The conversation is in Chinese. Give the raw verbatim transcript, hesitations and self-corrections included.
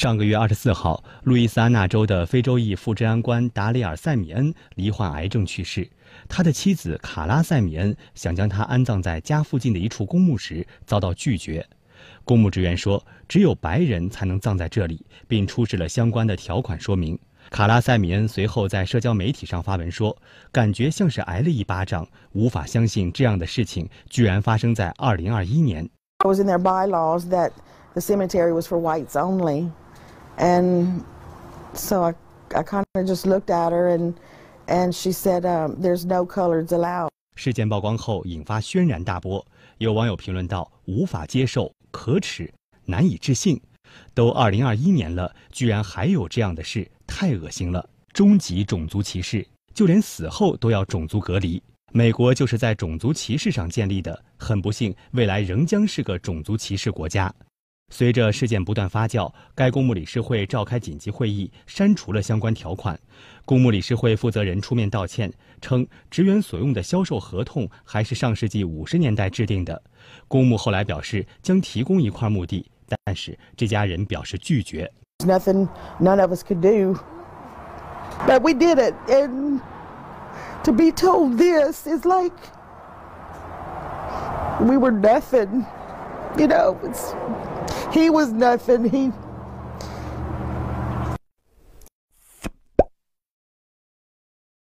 上个月二十四号，路易斯安那州的非洲裔副治安官达里尔·塞米恩罹患癌症去世。他的妻子卡拉·塞米恩想将他安葬在家附近的一处公墓时，遭到拒绝。公墓职员说，只有白人才能葬在这里，并出示了相关的条款说明。卡拉·塞米恩随后在社交媒体上发文说，感觉像是挨了一巴掌，无法相信这样的事情居然发生在二零二一年。 It was in their bylaws that the cemetery was for whites only. And so I, I kind of just looked at her and, and she said, um, there's no colors allowed. 事件曝光后引发轩然大波，有网友评论道：无法接受、可耻、难以置信。都二零二一年了，居然还有这样的事，太恶心了！终极种族歧视，就连死后都要种族隔离。美国就是在种族歧视上建立的，很不幸，未来仍将是个种族歧视国家。随着事件不断发酵，该公墓理事会召开紧急会议，删除了相关条款。公墓理事会负责人出面道歉，称职员所用的销售合同还是上世纪五十年代制定的。公墓后来表示将提供一块墓地，但是这家人表示拒绝。 Nothing none of us could do, but we did it, and to be told this is like we were nothing, you know. It's, he was nothing. He